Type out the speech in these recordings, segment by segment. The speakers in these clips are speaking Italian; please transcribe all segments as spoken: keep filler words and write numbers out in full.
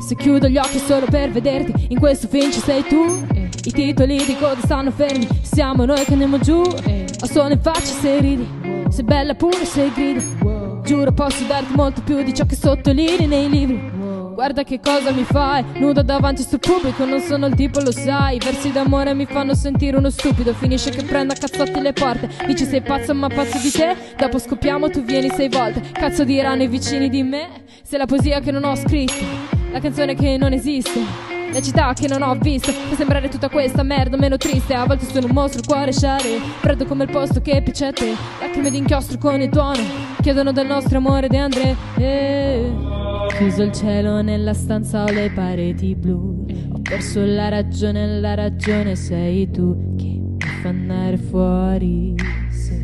Se chiudo gli occhi solo per vederti, in questo film ci sei tu. I titoli di coda stanno fermi, siamo noi che andiamo giù. Ho solo in faccia se ridi, sei bella pure se gridi. Giuro posso darti molto più di ciò che sottolinei nei libri. Guarda che cosa mi fai, nuda davanti a sto pubblico, non sono il tipo, lo sai. I versi d'amore mi fanno sentire uno stupido, finisce che prendo a cazzotti le porte. Dici sei pazzo ma pazzo di te, dopo scoppiamo tu vieni sei volte. Cazzo diranno i vicini di me, sei la poesia che non ho scritto, la canzone che non esiste, la città che non ho visto. Fa sembrare tutta questa merda meno triste. A volte sono un mostro, il cuore sciare, freddo come il posto che piace a te. Lacrime d'inchiostro con il tuono, chiedono del nostro amore De André. eh. Chiuso il cielo nella stanza, ho le pareti blu. Ho perso la ragione, la ragione sei tu che mi fa andare fuori. Sì,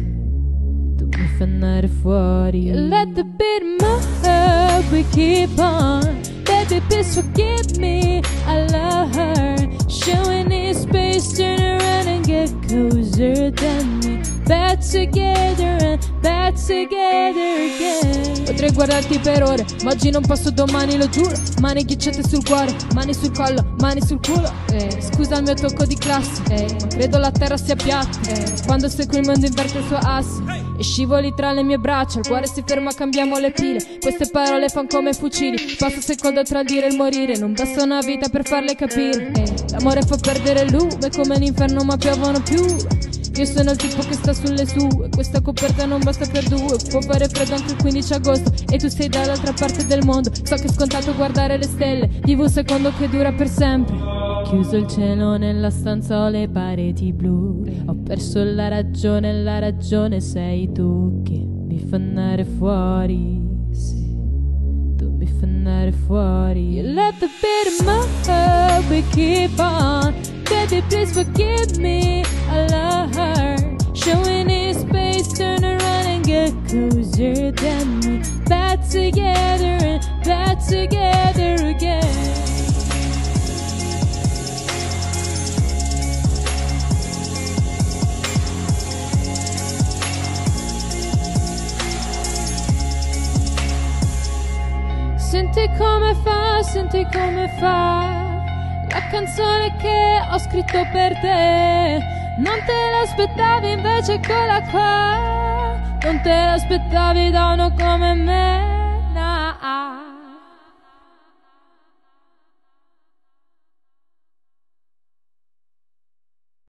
tu mi fai andare fuori. You let the beat in my heart, we keep on. Baby, please forgive me, I love her. Showing in space, turn around and get closer than me. Back together and back together again. Potrei guardarti per ore, ma oggi non posso, domani lo giuro. Mani ghiacciate sul cuore, mani sul collo, mani sul culo. eh. Scusa il mio tocco di classe, eh. ma credo la terra sia piatta. eh. Quando sei qui il mondo inverte il suo asse e scivoli tra le mie braccia. Il cuore si ferma, cambiamo le pile. Queste parole fan come fucili. Passo secondo tra il dire e il morire. Non basta una vita per farle capire. eh. L'amore fa perdere il lume come l'inferno, ma piovono più. Io sono il tipo che sta sulle sue, questa coperta non basta per due. Può fare freddo anche il quindici agosto e tu sei dall'altra parte del mondo. So che è scontato guardare le stelle, vivo un secondo che dura per sempre. Chiuso il cielo nella stanza, ho le pareti blu. Ho perso la ragione, la ragione sei tu che mi fa andare fuori. Sì, tu mi fai andare fuori. You let the beat in my heart, we keep on. Baby, please forgive me, I love her. Showing in space, turn around and get closer than me. Back together and back together again. Senti come fa, senti come fa la canzone che ho scritto per te. Non te l'aspettavi, invece eccola qua. Non te l'aspettavi da uno come me, nah.